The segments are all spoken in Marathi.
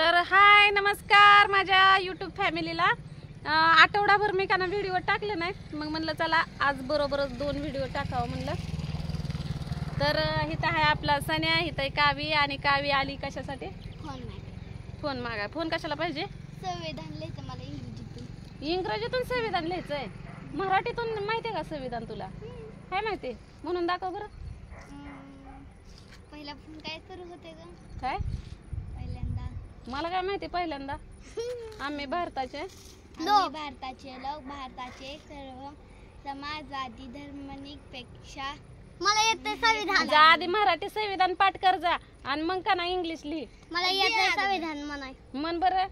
तर हाय नमस्कार माझ्या यूट्यूब फॅमिलीला। आठवडाभर मी काना व्हिडिओ टाकले नाहीत, मग म्हणलं चला आज बरोबरच 2 व्हिडिओ टाकावं म्हणलं। तर इथं आहे आपला सन्या, इथं कावी, आणि कावी आली कशासाठी? फोन मागा। फोन कशाला पाहिजे? संविधान लिहायचं मला इंग्रजीतून। इंग्रजीतून संविधान लिहायचंय? मराठीतून माहितीये का संविधान तुला? काय माहिती म्हणून दाखव बरं। पहिला फोन काय सुरू होते ग? काय पहिल्यांदा मला काय माहिती पहिल्यांदा? आम्ही भारताचे लोक, भारताचे सर्व समाजवादी धर्मनिरपेक्षा मला येते संविधान। जा आधी मराठी संविधान पाठ कर जा, आणि मग का ना इंग्लिश लिही। मला येते संविधान म्हणाय म्हण बरं।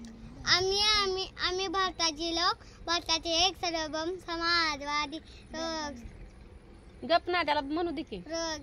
आम्ही भारताचे लोक, भारताचे एक सर्वभौम समाजवादी गप ना, त्याला म्हणू दे की।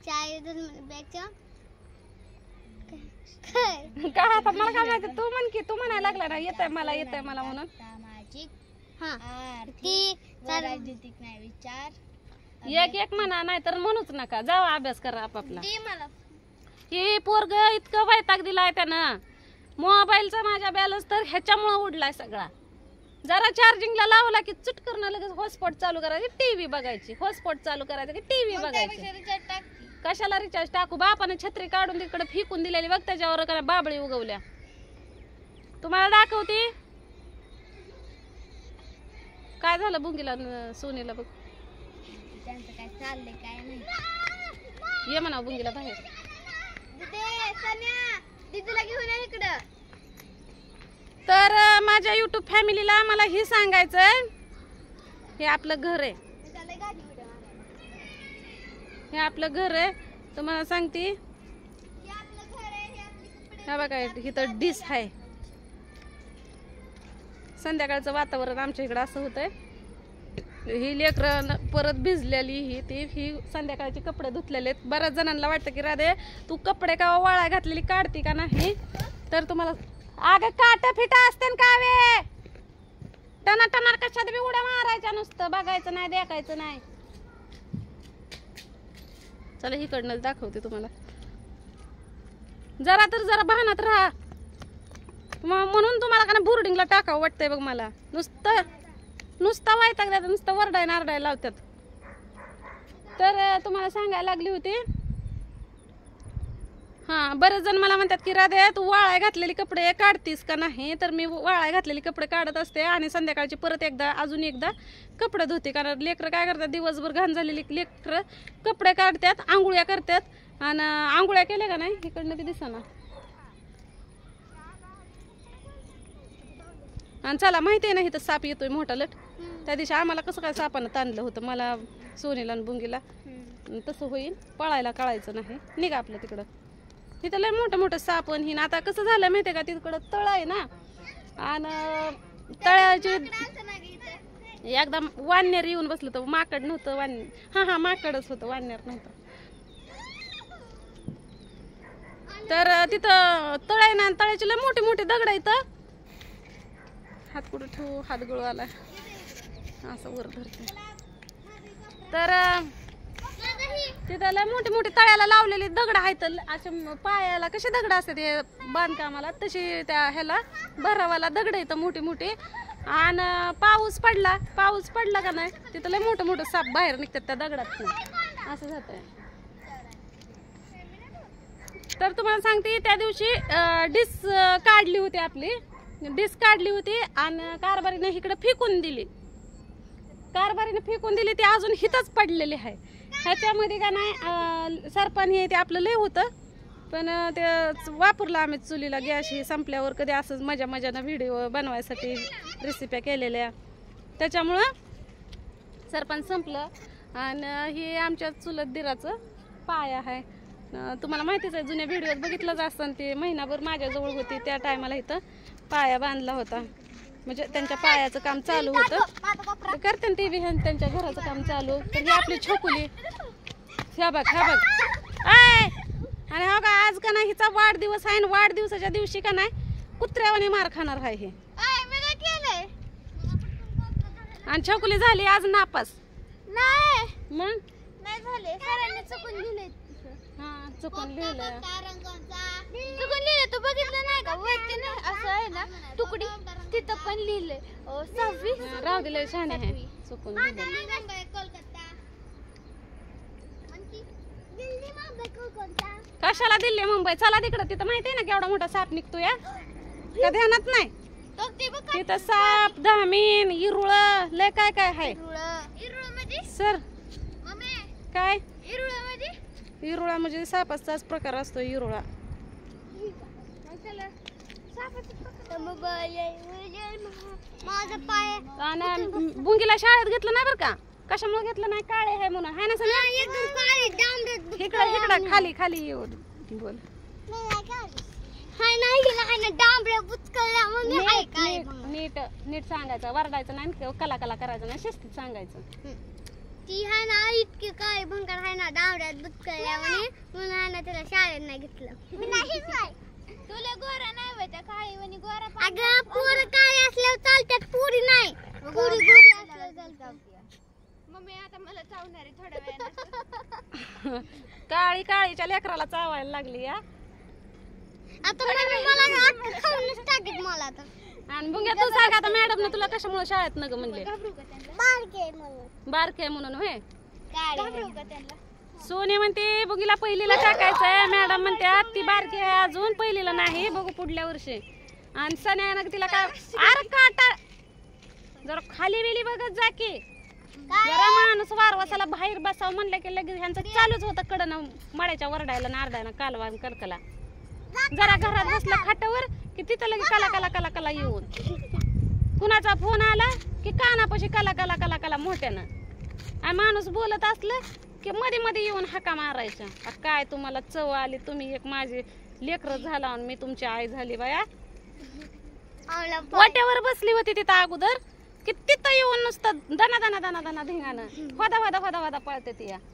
काय आता मला काय माहिती, तू म्हण की, तू म्हणायला लागला ना येतंय मला येतंय मला म्हणून। सामाजिक आर्थिक राजनीतिक न्याय विचार एक एक म्हणा, नाही तर म्हणूच नका, जावा अभ्यास करा आपापला। ही पोरग इतकं वैताग दिलाय त्यानं मोबाईलचा, माझ्या बॅलन्स तर ह्याच्यामुळे उडलाय सगळा। जरा चार्जिंगला लावला की चुटकरनं लगेच हॉटस्पॉट चालू करायची, टीव्ही बघायची, हॉटस्पॉट चालू करायचं की टीव्ही बघायची। कशाला रिचार्ज टाकू? बापाने छत्री काढून तिकडे फेकून दिलेली बघ, त्याच्यावर का बाबळी उगवल्या। तुम्हाला दाखवते काय झालं बुंगीला सोनीला बघ। त्यांचं काय चाललंय काय नाही। ये म्हणा बुंगीला बाहेर। दीदीला घेऊन ये इकडं। तर माझ्या यूट्यूब फॅमिलीला मला हे सांगायचंय, हे आपलं घर आहे, हे आपलं घर आहे। तुम्हाला सांगते हा बघा, इथं डिस आहे। संध्याकाळचं वातावरण आमच्या इकडं असं होतंय। ही लेकरं परत भिजलेली ही संध्याकाळचे कपडे धुतलेले आहेत। बऱ्याच जणांना वाटतं की राधे तू कपडे का वाळा घातलेली काढती का नाही, तर तुम्हाला अगं काटा फिटा असते का वे, टना टनार कशात बी उड्या मारायच्या, नुसतं बघायचं नाही देखायचं नाही। चला इकडनं दाखवते तुम्हाला, जरा भानात राहा म्हणून तुम्हाला का बोर्डिंगला टाकावं वाटतंय बघ मला। नुसता वैताग द्यायचा, नुसतं वरडाय नारडाय लावतात। तर तुम्हाला सांगायला लागली होती, बरेच जण मला म्हणतात की राधे तू वाळाय घातलेली कपडे काढतीस का नाही, तर मी वाळाय घातलेली कपडे काढत असते आणि संध्याकाळची परत अजून एकदा कपडे धुते। कारण लेकरं काय करतात, दिवसभर घाण झालेली लेकरं कपडे काढतात, आंघोळ्या करतात, आणि आंघोळ्या केल्या का नाही इकडनं ती दिसना। आणि चला माहिती आहे ना इथं साप येतोय मोठा लट, त्या दिवशी आम्हाला कसं काय सापानं ताणलं होतं मला, सोनीला आणि बुंगीला। तसं होईल, पळायला कळायचं नाही, निघा आपलं तिकडं। तिथं लय मोठं साप आणि हिन आता कसं झालं माहितीये का, तिकडं तळ आहे ना, आणि तळ्याची एकदम वाननेर येऊन बसलं होतं, माकड नव्हतं, हा माकडच होतं, वाननेर नव्हतं। तर तिथं तळ आहे ना, तळ्याची लय मोठी मोठी दगड आहेत। हात कुठं ठेवू, हात गळू आला असं वर धरते। तर तिथं लय मोठी मोठी तळ्याला लावलेली दगड आहेत, असे पायाला कसे दगड असतात हे बांधकामाला, तशी त्या ह्याला भरावाला दगड आहेत मोठी मोठी। आणि पाऊस पडला का नाही, तिथं लय मोठं साप बाहेर निघतात त्या दगडात, असं जात आहे। तर तुम्हाला सांगते त्या दिवशी डिस काढली होती, आपली डिस काढली होती, आणि कारभारीने इकडे फेकून दिली, ती अजून हिथंच पडलेली आहे। ह्याच्यामध्ये का नाही सरपण हे ते आपलं लय होतं, पण ते वापरलं आम्ही चुलीला, गॅस ही संपल्यावर कधी असंच मजानं व्हिडिओ बनवायसाठी रेसिप्या केलेल्या, त्याच्यामुळं सरपण संपलं। आणि हे आमच्या चुलत दिराचं पाय आहे, तुम्हाला माहितीच आहे, जुन्या व्हिडिओत बघितलंच असतं। ते महिनाभर माझ्याजवळ होती, त्या टायमाला इथं पाया बांधला होता, म्हणजे त्यांच्या पायाचं काम चालू होतं, करते ते बी त्यांच्या घराचं काम चालू। तर ही आपली छोकुली, ह्या बघ आणि हा का आज का नाही हिचा वाढदिवस आहे, आणि वाढदिवसाच्या दिवशी का नाही कुत्र्यावाने मार खाणार आहे हे। आणि छोकुली झाली आज नापास, मग नाही झाले, सरांनी चुकून लिहिले। चुकून लिहिलं, तू बघितलं नाही का? ना तुकडी तिथं पण लिहिलंय 6वी. राहू दिले शहाणे आहे चुकून दिलं. कशाला दिल्ली मुंबई चला तिकडं तिथं माहिती आहे ना केवढा मोठा साप निघतो या का ध्यानात नाही तिथं साप धामीन इरुळ लय काय काय आहे सर काय इरुळा म्हणजे सापाचाच प्रकार असतो इरुळा. माझा पाय आणि बुंगीला शाळेत घेतलं नाही बरं का कशामुळे घेतलं नाही काळे आहे म्हणून हाय ना सर एकदम काळी डांबरट इकडं इकडं खाली खाली येऊ बोल हाय ना हिला हाय ना डांबऱ्या बुचकळल्या मम्मी हाय काय नीट नीट सांगायचं वरडायचं नाही कला कला करायचं नाही शिस्तीत सांगायचं. ती हाय ना इतकी काय भंगार हाय ना डांबऱ्यात बुचकळल्या म्हणे म्हणून हाय ना तिला शाळेत नाही घेतलं. नाहीच नाही तुला गोरा नाही होय त्या काळी वणी गोरा अगं पोर काळी असल्यावर चालतात पुरी नाही पुरी गोरी असल्यावर चालतात. मम्मी आता मला चावणार आहे थोड्या वेळानं. काळी काळीच्या लेकराला चावायला लागली या आता मम्मी मला ना अख्खं खाऊनच टाकीत मला तर आणि बुंग्या तू सांग आता मॅडमने तुला कशामुळे शाळेत नग म्हणले घाबरू का त्यांना? बारके म्हणून बारके म्हणून होय घाबरू का त्यांना? सोने म्हणते बुगीला पहिलीला टाकायचंय मॅडम म्हणते ती बारकी आहे अजून पहिलीला नाही बघू पुढल्या वर्षी. आणि सन्यानं तिला काय अरे काटा जरा खाली बिली बघत जा की जरा माणूस वारवासाला बाहेर बसावं म्हणलं की लगेच ह्यांचं चालूच होतं कडनं मळ्याच्या वरडायला नारडायला कालवा कलकला. जरा घरात बसलं खाटावर की तिथं लगे कला कला कला कला येऊन कुणाचा फोन आला की कानापाशी कला कला कला कला मोठ्यानं आणि माणूस बोलत असलं की मध्ये मध्ये येऊन हाका मारायच्या काय तुम्हाला चव आली तुम्ही एक माझी लेकर झाला आणि मी तुमची आई झाली बाया. वाट्यावर बसली होती तिथं अगोदर की तिथं येऊन नुसतं दना दना दना दना धिंगाणं होदा होदा होदा होदा पळते ती या.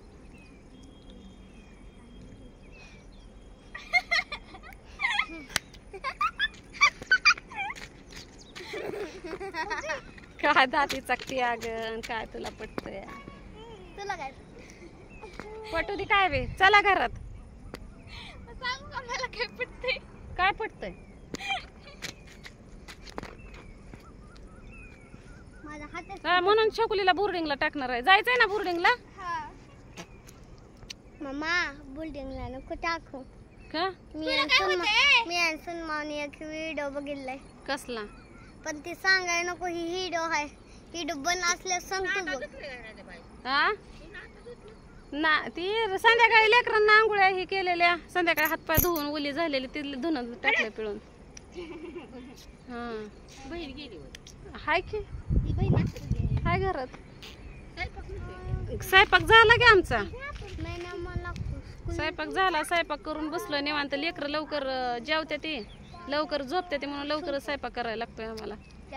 काय दाती चकती अगं काय तुला पटतंय तुला काय पटू दे काय बे चला घरात सांगू का मला काय पटतंय? काय पटतंय माझा हात हा, म्हणून छकुलीला बोर्डिंगला टाकणार आहे जायचंय ना बोर्डिंगला हा. मम्मा बिल्डिंगला नको टाकू का मी आणि सन्मानी एक व्हिडिओ बघितलाय कसला पण ती सांगाय नको ही व्हिडिओ आहे व्हिडिओ बन असल्यास सांगतो बघ. हा ना ती संध्याकाळी लेकरांना आंघोळ्या हे केलेल्या संध्याकाळी हातपाय धुवून ओली झालेली ती धुणं टाकले पिळून. हा हाय की हाय घरात स्वयंपाक झाला की आमचा नाही ना मला स्वयंपाक झाला स्वयंपाक करून बसलो निवांत लेकर लवकर जेवते ती लवकर झोपते ती म्हणून लवकर स्वयंपाक करायला लागतोय आम्हाला.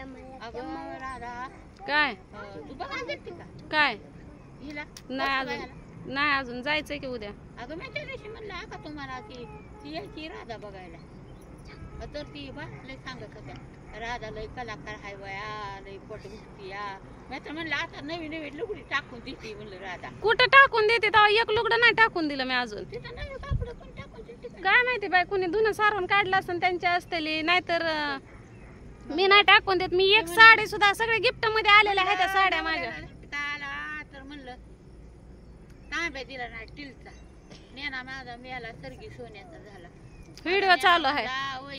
काय काय नाही अजून नाही अजून जायचंय की उद्या. अगं मी त्या दिवशी म्हणलं का तुम्हाला ती यायची राधा बघायला तर ती लय सांगत होत्या राधा लय कलाकार हाय वया लय पट घुसती या मी तर म्हणलं आता नवीन नवीन लुगडी टाकून देते म्हणलं राधा कुठं टाकून देते तेव्हा एक लुगडं नाही टाकून दिलं मी अजून. तिथं नवीन कापड पण टाकून देते काय माहिती बाई कुणी धुणं सारून काढलं असं त्यांच्या असतेली नाहीतर मी नाही टाकून देत. मी एक साडी सुद्धा सगळे गिफ्ट मध्ये आलेल्या आहेत त्या साड्या माझ्या. आला तर म्हणलं तांब्या दिला नाही स्टीलचा नेना माझा मिळाला सरगी सोन्याचा झाला व्हिडिओ चालू आहे.